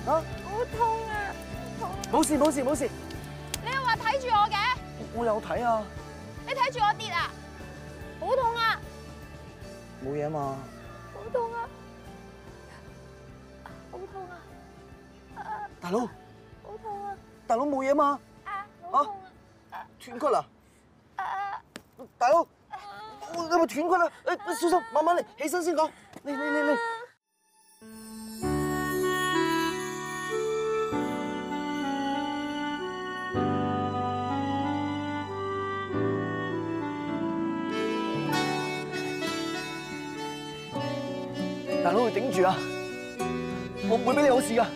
好痛啊！ 冇事冇事冇事。 你又話睇住我嘅？ 我有睇啊。 你睇住我跌啊！好痛啊！ 冇嘢嘛。 好痛啊！好痛啊！ 大佬， 好痛啊！ 大佬冇嘢嘛？ 好痛啊！ 斷骨啦！大佬，我有冇斷骨啊？小心，慢慢嚟，起身先講。嚟。大佬，你頂住啊！我唔會俾你有事噶。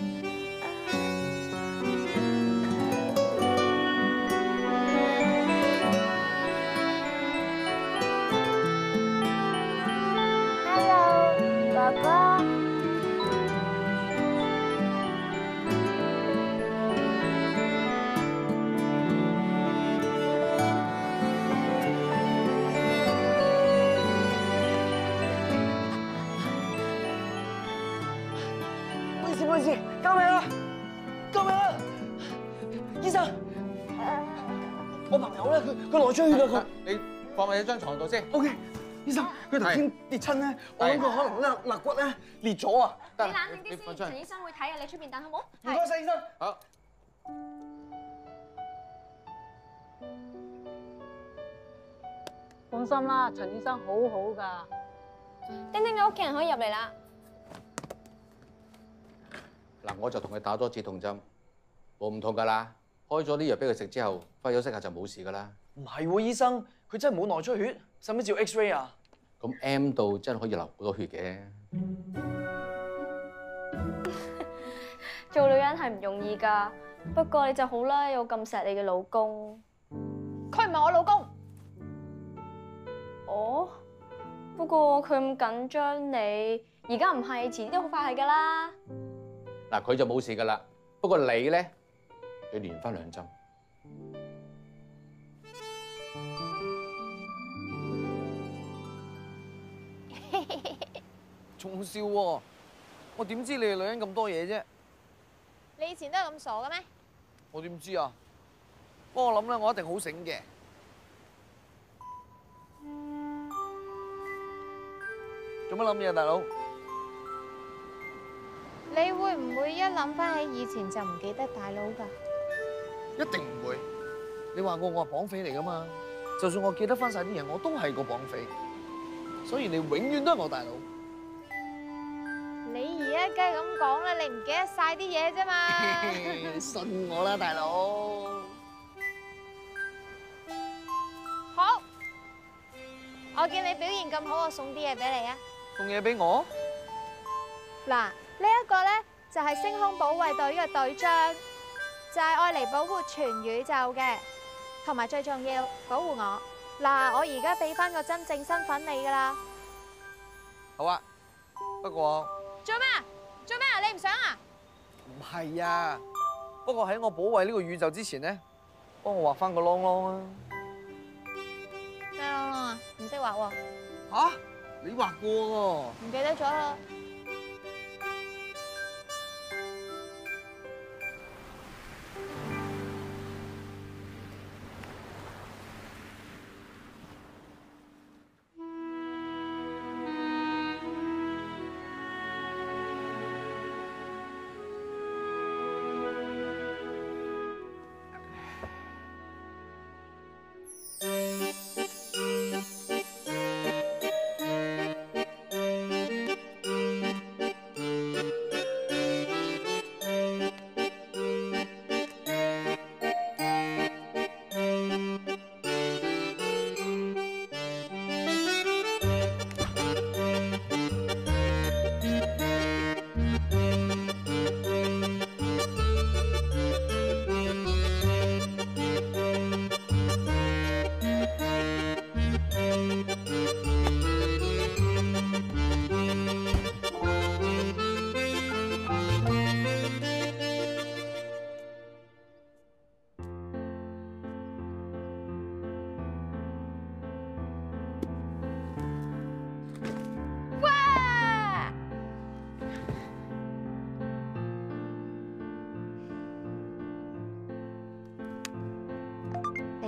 Hello， 哥哥。 唔好意思，救命啊！救命啊！醫生，我朋友咧，佢內出血啊！佢你放喺張床度先。 OK， 醫生，佢頭先跌親咧，我諗佢可能肋骨咧裂咗啊！ 你冷靜啲先，陳醫生會睇啊，你出邊等好冇？ 唔該晒，醫生。 好。 放心啦，陳醫生好好㗎。 丁丁嘅屋企人可以入嚟啦。 嗱，我就同佢打咗止痛針，冇唔痛㗎啦。開咗啲藥俾佢食之後，翻休息下就冇事㗎啦。 唔係喎，醫生，佢真係冇內出血，使唔使照 X-ray 啊？ 咁 M 度真係可以流好多血嘅。 做女人係唔容易㗎，不過你就好啦，有咁錫你嘅老公。佢唔係我老公。哦，不過佢咁緊張你，而家唔係，遲啲都好快係㗎啦。 嗱，佢就冇事㗎啦。不過你咧，要連翻2針。 仲笑喎！我點知你係女人咁多嘢啫？ 你以前都係咁傻嘅咩？ 我點知啊？不過我諗咧，我一定好醒嘅。做乜諗嘢啊，大佬？ 你會唔會一諗翻起以前就唔記得大佬㗎？ 一定唔會。你話過我係綁匪嚟噶嘛？就算我記得翻晒啲嘢，我都係個綁匪。所以你永遠都係我大佬。 你而家梗係咁講啦，你唔記得晒啲嘢啫嘛？ 信我啦，大佬。 好，我見你表現咁好，我送啲嘢俾你啊！ 送嘢俾我？ 嗱，呢一個咧就係星空保衛隊嘅隊章，就係愛嚟保護全宇宙嘅，同埋最重要保護我。嗱，我而家俾翻個真正身份你噶啦。 好啊，不過做咩啊？做咩啊？你唔想啊？ 唔係啊，不過喺我保衛呢個宇宙之前咧，幫我畫翻個啷啷啊！ 咩啷啷啊？唔識畫喎。 吓？你畫過喎？ 唔記得咗啦。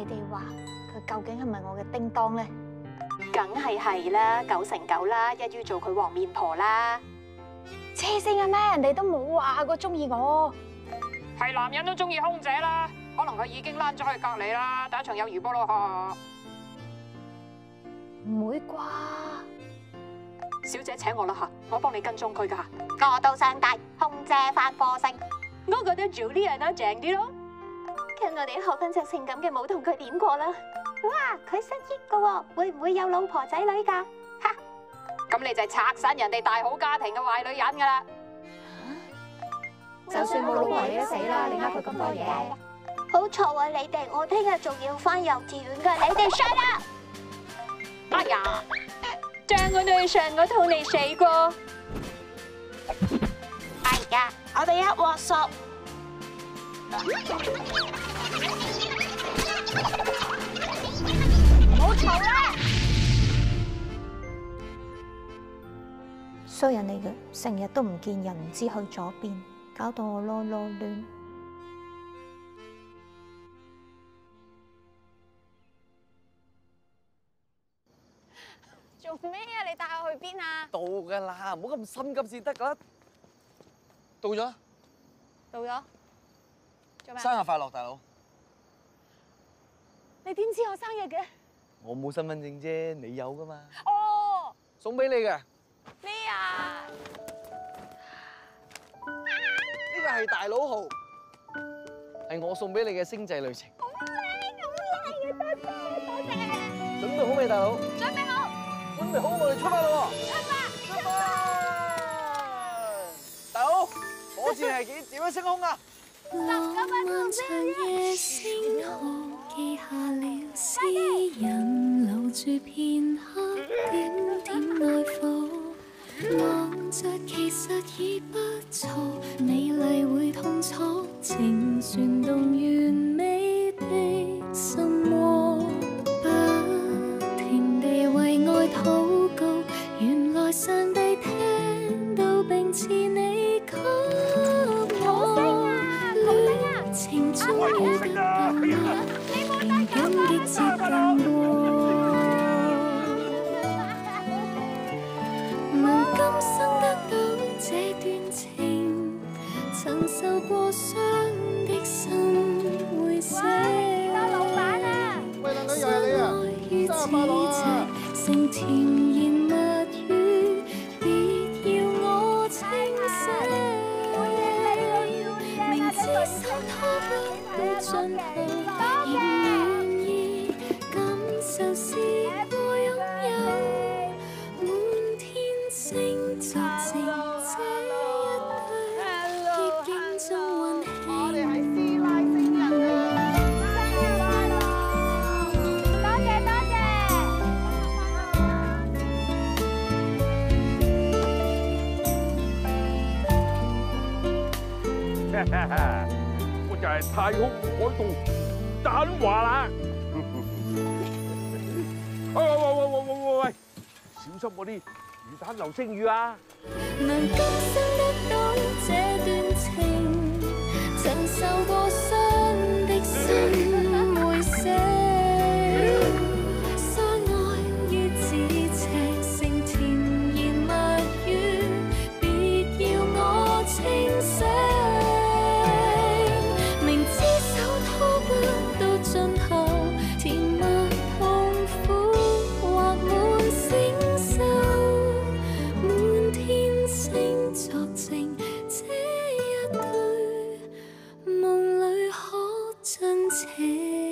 哋話佢究竟係咪我嘅叮當咧？ 梗係啦，9成9啦，一於做佢黃面婆啦。 黐線嘅咩？人哋都冇話過中意我。 係男人都中意空姐啦，可能佢已經躝咗去隔離啦，打一場友誼波咯。 唔會啩？ 小姐請我啦嚇，我幫你跟蹤佢㗎。我到上大空姐翻科星，我覺得 Juliana 正啲咯。跟我哋學翻隻性感嘅舞同佢點過啦。哇，佢失憶㗎喎，會唔會有老婆仔女㗎？哈！ 咁你就係拆散人哋大好家庭嘅壞女人㗎啦。 就算冇老婆你都死啦，你呃佢咁多嘢。 好嘈啊你哋，我聽日仲要翻幼稚園㗎，你哋 shut up！哎呀，將我對上嗰套你死過。哎呀，我哋一鑊熟。唔好嘈啦！ 衰人嚟嘅，成日都唔見人，唔知去咗邊，搞到我囉囉攣。做咩啊？你帶我去邊啊？ 到㗎啦，唔好咁心急先得㗎。到咗， 到咗。做咩？ 生日快樂，大佬！ 你點知我生日嘅？ 我冇身份證啫，你有㗎嘛？ 哦， 送俾你嘅。 咩啊？ 呢個係大佬號，係我送俾你嘅星際旅程。 好靚，多謝多謝。 準備好未，大佬？ 準備好。 準備好，我哋出發咯！出發！大佬，火箭係點樣升空啊？ 浪漫長夜星空，記下了詩人留住片刻點點愛撫，望着其實已不錯，美麗會痛楚，情旋動完美的心窩，不停地為愛禱告，原來上帝聽到並賜你給我。情終於得到了，感激接近過，能今生得到這段情，曾受過傷的心會死。相愛於咫尺，成甜言蜜語，別要我清醒。明知心拖不到盡頭，仍願意感受試過擁有，滿天星作證這一對逆境中運氣。我哋係師奶星人啊！ 多謝多謝。 我就係太空海盜蛋華啦！喂！小心嗰啲魚蛋流星雨啊！ 能今生得到這段情，曾受過傷的心會死。相愛於咫尺，成甜言蜜語，別要我清醒。明知手拖不到盡頭，甜蜜痛苦或滿星宿，滿天星作證，這一對夢裏可盡情。